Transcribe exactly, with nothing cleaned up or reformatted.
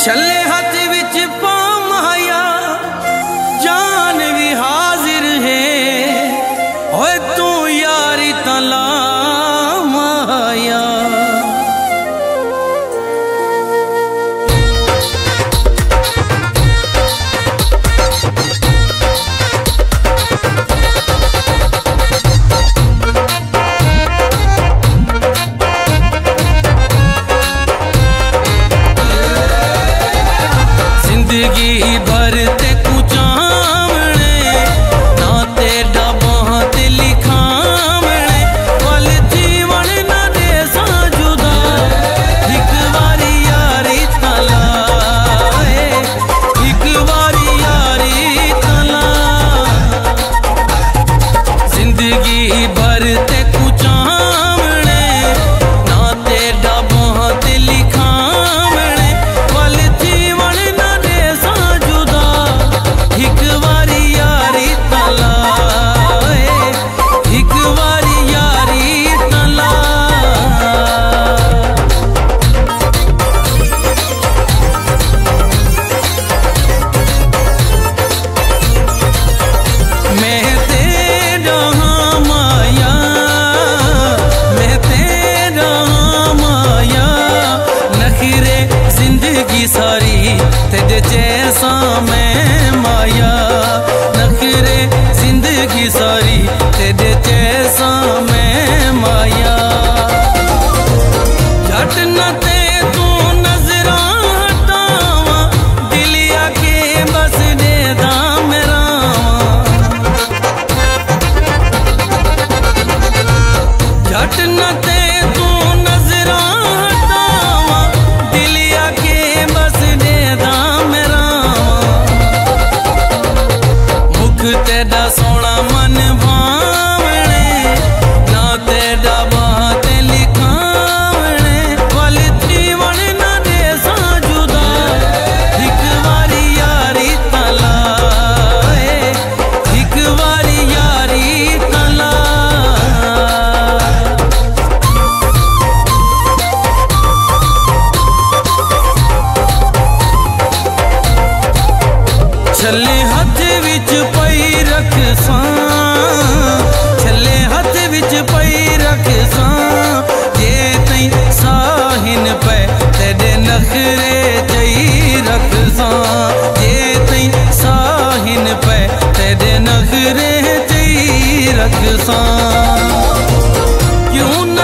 छले हाथ विच पामाया जान भी हाजिर है, ओए तू यारी तला माया। जिंदगी भर ते कुचामणे ना तेरा बहुत लिखामणे, वल जीवन ना दे सा जुदा, एक बारी यारी तला, एक बारी यारी तला। जिंदगी भर ते कुचामणे ना तेरा बहुत लिखामणे, वल जीवन ना सारी तेरे जैसा मैं माया, नखरे जिंदगी सारी तेरे जैसा मैं माया। झट न ते तू नजरा हटावा, दिलिया के बस दे दा मेरा, झट न ते तू नजरा हटावा, दिलिया के बस दे दा मेरा। मुख तेरा सोना मन भावने, ना तेरा बात लिखावने, वल जीवन ना दे सा जुदा, एक बारी यारी तला, एक बारी यारी तला। छले हाथ विच पई रख सा, छले हाथ विच पई रख सा, जे तई साहिन पे तेरे नखरे जई रख सा, जे तई साहिन पे तेरे नखरे जई रख सा। क्यों